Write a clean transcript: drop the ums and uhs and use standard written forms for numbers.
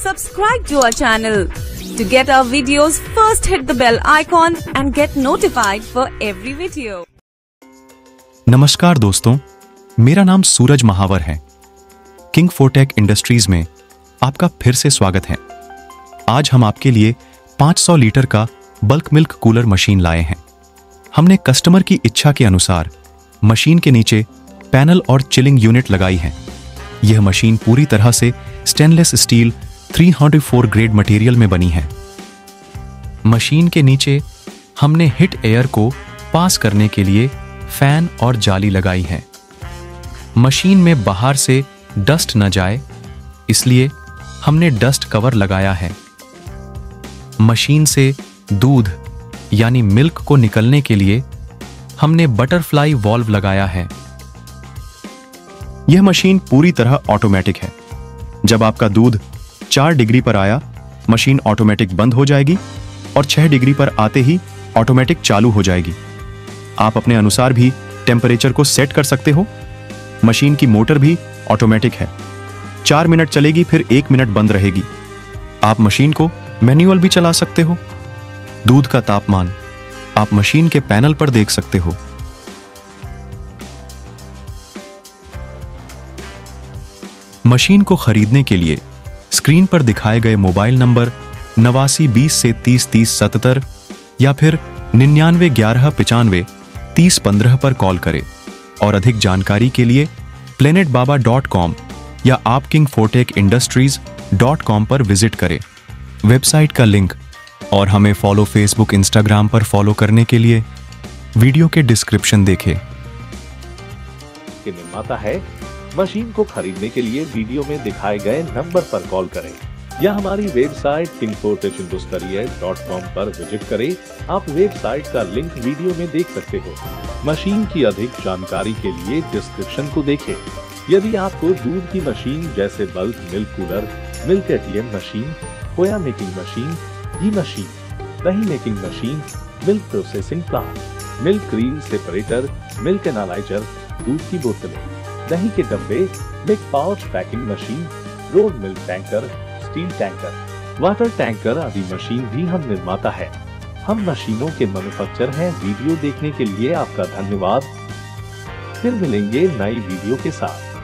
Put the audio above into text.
subscribe to our channel. To get our videos, first hit the bell icon and get notified for every video. नमस्कार दोस्तों, मेरा नाम सूरज महावर है। King फोर्टेक industries में आपका फिर से स्वागत है। आज हम आपके लिए 500 लीटर का बल्क मिल्क कूलर मशीन लाए हैं। हमने कस्टमर की इच्छा के अनुसार मशीन के नीचे पैनल और चिलिंग यूनिट लगाई है। यह मशीन पूरी तरह से स्टेनलेस स्टील 304 ग्रेड मटेरियल में बनी है। मशीन के नीचे हमने हीट एयर को पास करने के लिए फैन और जाली लगाई है। मशीन में बाहर से डस्ट न जाए, इसलिए हमने डस्ट कवर लगाया है। मशीन से दूध यानी मिल्क को निकलने के लिए हमने बटरफ्लाई वॉल्व लगाया है। यह मशीन पूरी तरह ऑटोमेटिक है। जब आपका दूध 4 डिग्री पर आया, मशीन ऑटोमेटिक बंद हो जाएगी और 6 डिग्री पर आते ही ऑटोमेटिक चालू हो जाएगी। आप अपने अनुसार भी टेम्परेचर को सेट कर सकते हो। मशीन की मोटर भी ऑटोमेटिक है। 4 मिनट चलेगी, फिर 1 मिनट बंद रहेगी। आप मशीन को मैनुअल भी चला सकते हो। दूध का तापमान आप मशीन के पैनल पर देख सकते हो। मशीन को खरीदने के लिए स्क्रीन पर दिखाए गए मोबाइल नंबर 89 20 से 30 30 77 या फिर 99 11 95 30 15 पर कॉल करें और अधिक जानकारी के लिए planetbaba.com या आपkingfortekindustries.com पर विजिट करें। वेबसाइट का लिंक और हमें फॉलो फेसबुक इंस्टाग्राम पर फॉलो करने के लिए वीडियो के डिस्क्रिप्शन देखें। के निर्माता है। मशीन को खरीदने के लिए वीडियो में दिखाए गए नंबर पर कॉल करें या हमारी वेबसाइट kingfortekindustries.com पर विजिट करें। आप वेबसाइट का लिंक वीडियो में देख सकते हो। मशीन की अधिक जानकारी के लिए डिस्क्रिप्शन को देखें। यदि आपको दूध की मशीन जैसे bulk milk cooler, milk ATM machine, खोया मेकिंग मशीन, घी मशीन, दही making machine, milk processing plant, milk cream separator, milk analyser, दूध की बोतलें, दही के डब्बे, milk pouch packing machine, road milk tanker, steel tanker, water tanker आदि मशीन भी हम निर्माता है। हम मशीनों के मैन्युफैक्चरर हैं। वीडियो देखने के लिए आपका धन्यवाद। फिर मिलेंगे नई वीडियो के साथ।